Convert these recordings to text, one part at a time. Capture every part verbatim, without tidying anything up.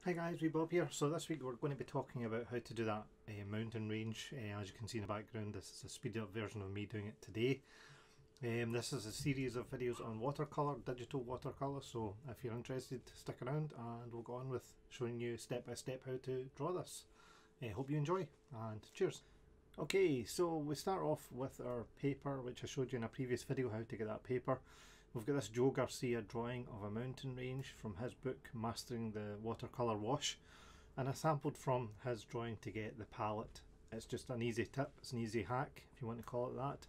Hi guys, wee Bob here. So this week we're going to be talking about how to do that uh, mountain range. Uh, as you can see in the background, this is a speeded up version of me doing it today. Um, this is a series of videos on watercolor, digital watercolor, so if you're interested, stick around and we'll go on with showing you step by step how to draw this. I uh, hope you enjoy and cheers. Okay, so we start off with our paper, which I showed you in a previous video how to get that paper. We've got this Joe Garcia drawing of a mountain range from his book Mastering the Watercolor Wash, and I sampled from his drawing to get the palette. It's just an easy tip, it's an easy hack if you want to call it that,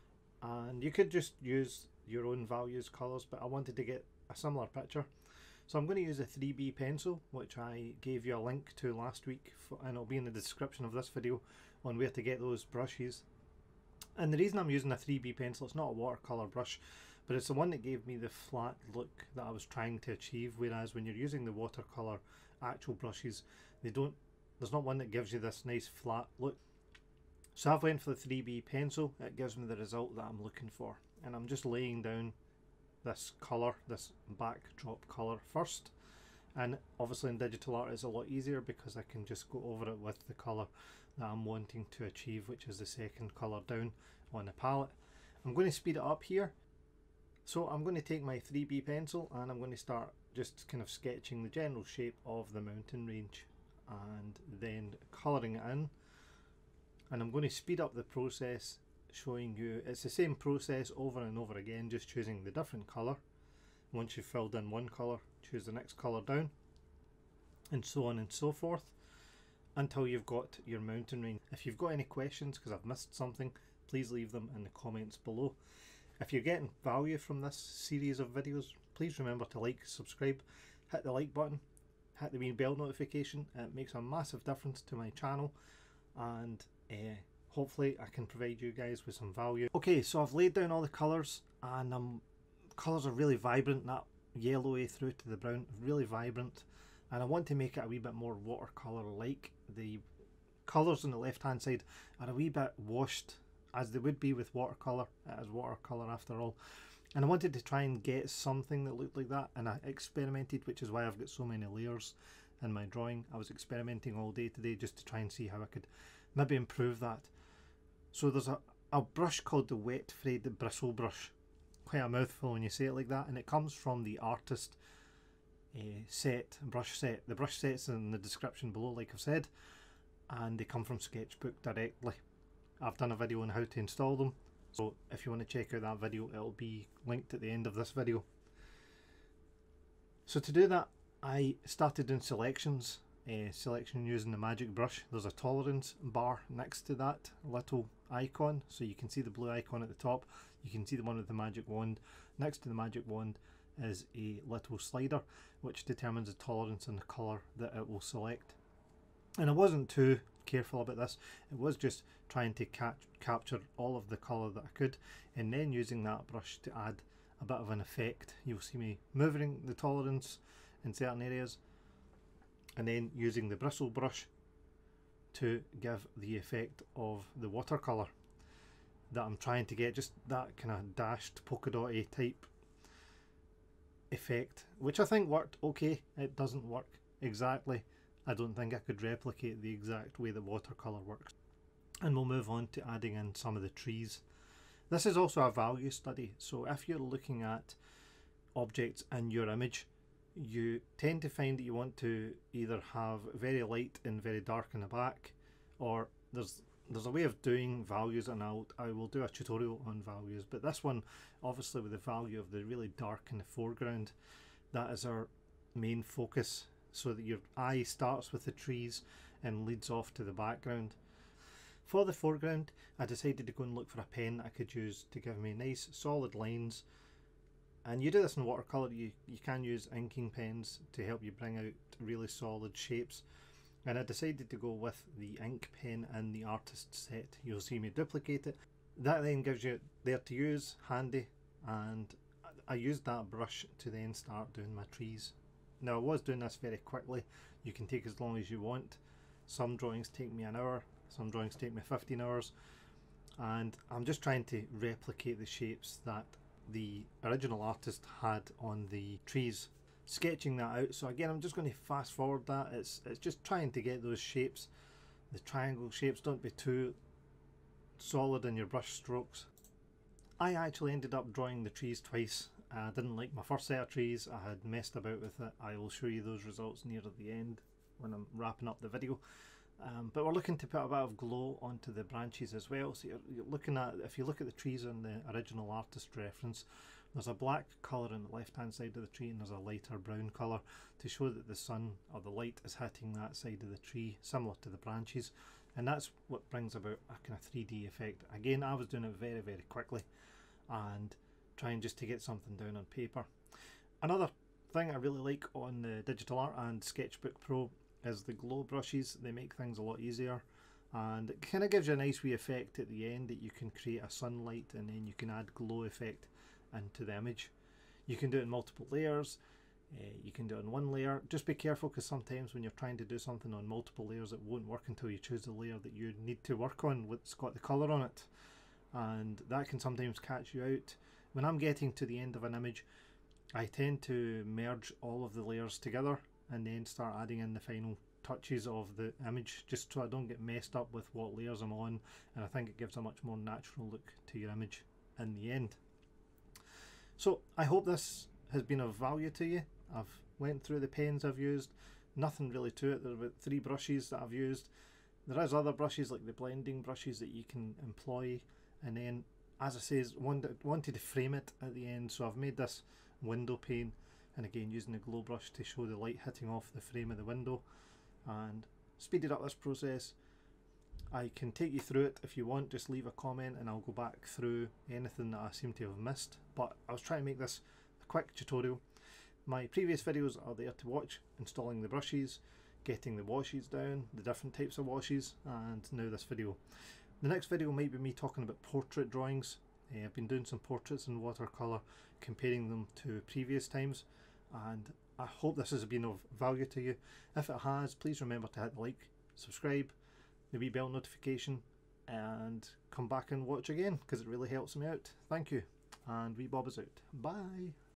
and you could just use your own values, colours, but I wanted to get a similar picture. So I'm going to use a three B pencil, which I gave you a link to last week, for, and it'll be in the description of this video on where to get those brushes. And the reason I'm using a three B pencil, it's not a watercolour brush, but it's the one that gave me the flat look that I was trying to achieve, whereas when you're using the watercolour actual brushes, they don't, there's not one that gives you this nice flat look. So I've went for the three B pencil. It gives me the result that I'm looking for, and I'm just laying down this colour, this backdrop colour first, and obviously in digital art it's a lot easier because I can just go over it with the colour that I'm wanting to achieve, which is the second colour down on the palette. I'm going to speed it up here. So I'm going to take my three B pencil and I'm going to start just kind of sketching the general shape of the mountain range and then colouring it in, and I'm going to speed up the process, showing you it's the same process over and over again, just choosing the different colour. Once you've filled in one colour, choose the next colour down, and so on and so forth until you've got your mountain range. If you've got any questions because I've missed something, please leave them in the comments below. If you're getting value from this series of videos, please remember to like, subscribe, hit the like button, hit the wee bell notification. It makes a massive difference to my channel, and uh, hopefully I can provide you guys with some value. Okay, so I've laid down all the colours, and um, colours are really vibrant, that yellowy through to the brown, really vibrant, and I want to make it a wee bit more watercolour like. The colours on the left hand side are a wee bit washed, as they would be with watercolour. It is watercolour after all, and I wanted to try and get something that looked like that, and I experimented, which is why I've got so many layers in my drawing. I was experimenting all day today just to try and see how I could maybe improve that. So there's a, a brush called the Wet Frayed Bristle Brush, quite a mouthful when you say it like that, and it comes from the Artist uh, set, brush set. The brush set's in the description below, like I've said, and they come from Sketchbook directly. I've done a video on how to install them, so if you want to check out that video, it'll be linked at the end of this video. So to do that, I started in selections, uh, selection using the magic brush. There's a tolerance bar next to that little icon, so you can see the blue icon at the top, you can see the one with the magic wand. Next to the magic wand is a little slider which determines the tolerance and the colour that it will select. And I wasn't too careful about this, it was just trying to catch, capture all of the colour that I could, and then using that brush to add a bit of an effect. You'll see me moving the tolerance in certain areas, and then using the bristle brush to give the effect of the watercolour that I'm trying to get, just that kind of dashed polka dotty type effect, which I think worked okay. It doesn't work exactly, I don't think I could replicate the exact way that watercolour works. And we'll move on to adding in some of the trees. This is also a value study, so if you're looking at objects in your image, you tend to find that you want to either have very light and very dark in the back, or there's there's a way of doing values, and I'll, I will do a tutorial on values, but this one, obviously with the value of the really dark in the foreground, that is our main focus, so that your eye starts with the trees and leads off to the background. For the foreground, I decided to go and look for a pen I could use to give me nice solid lines, and you do this in watercolour, you, you can use inking pens to help you bring out really solid shapes, and I decided to go with the ink pen in the Artist set. You'll see me duplicate it. That then gives you there to use, handy, and I used that brush to then start doing my trees. Now I was doing this very quickly, you can take as long as you want. Some drawings take me an hour, some drawings take me fifteen hours, and I'm just trying to replicate the shapes that the original artist had on the trees. sketching that out. So again, I'm just going to fast forward that. It's, it's just trying to get those shapes, the triangle shapes. Don't be too solid in your brush strokes. I actually ended up drawing the trees twice. I didn't like my first set of trees. I had messed about with it. I will show you those results near the end when I'm wrapping up the video. Um, but we're looking to put a bit of glow onto the branches as well. So you're, you're looking at, if you look at the trees on the original artist reference, there's a black colour on the left hand side of the tree and there's a lighter brown colour to show that the sun or the light is hitting that side of the tree, similar to the branches. And that's what brings about a kind of three D effect. Again, I was doing it very, very quickly and trying just to get something down on paper. Another thing I really like on the Digital Art and Sketchbook Pro is the glow brushes. They make things a lot easier, and it kind of gives you a nice wee effect at the end that you can create a sunlight and then you can add glow effect into the image. You can do it in multiple layers. Uh, you can do it in one layer. Just be careful, because sometimes when you're trying to do something on multiple layers, it won't work until you choose the layer that you need to work on, what's got the colour on it, and that can sometimes catch you out. When I'm getting to the end of an image, I tend to merge all of the layers together and then start adding in the final touches of the image, just so I don't get messed up with what layers I'm on, and I think it gives a much more natural look to your image in the end. So I hope this has been of value to you. I've went through the pens I've used, nothing really to it. There's about three brushes that I've used. There is other brushes like the blending brushes that you can employ, and then, as I say, wanted, wanted to frame it at the end, so I've made this window pane, and again using the glow brush to show the light hitting off the frame of the window and speeded up this process. I can take you through it if you want. Just leave a comment and I'll go back through anything that I seem to have missed, but I was trying to make this a quick tutorial. My previous videos are there to watch, installing the brushes, getting the washes down, the different types of washes, and now this video. The next video might be me talking about portrait drawings. Uh, I've been doing some portraits in watercolour, comparing them to previous times, and I hope this has been of value to you. If it has, please remember to hit the like, subscribe, the wee bell notification, and come back and watch again, because it really helps me out. Thank you, and wee Bob is out. Bye.